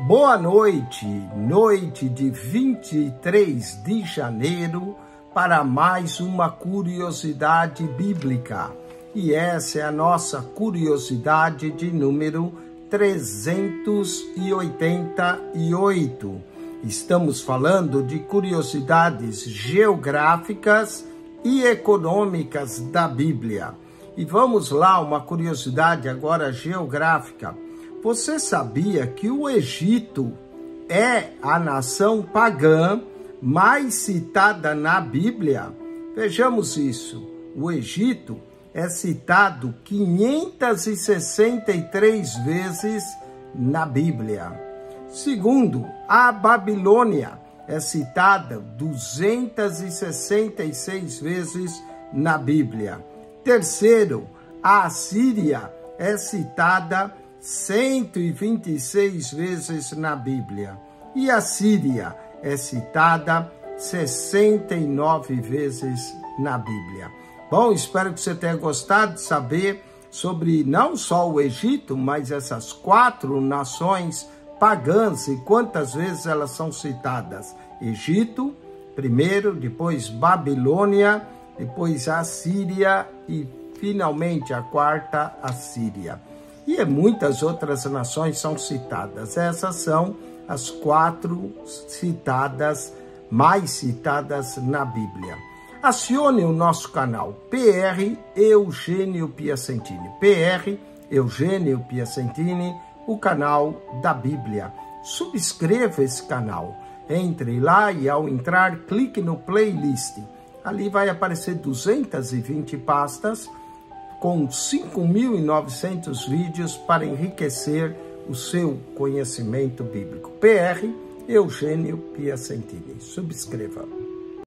Boa noite, noite de 23 de janeiro, para mais uma curiosidade bíblica. E essa é a nossa curiosidade de número 388. Estamos falando de curiosidades geográficas e econômicas da Bíblia. E vamos lá, uma curiosidade agora geográfica. Você sabia que o Egito é a nação pagã mais citada na Bíblia? Vejamos isso. O Egito é citado 563 vezes na Bíblia. Segundo, a Babilônia é citada 266 vezes na Bíblia. Terceiro, a Assíria é citada 126 vezes na Bíblia. E a Síria é citada 69 vezes na Bíblia. Bom, espero que você tenha gostado de saber sobre não só o Egito, mas essas 4 nações pagãs e quantas vezes elas são citadas. Egito, primeiro, depois Babilônia, depois a Síria e finalmente a quarta, a Síria. E muitas outras nações são citadas. Essas são as 4 citadas, mais citadas na Bíblia. Acione o nosso canal PR Eugênio Piacentini. PR Eugênio Piacentini, o canal da Bíblia. Subscreva esse canal. Entre lá e ao entrar, clique no playlist. Ali vai aparecer 220 pastas com 5.900 vídeos para enriquecer o seu conhecimento bíblico. PR Eugênio Piacentini. Subscreva.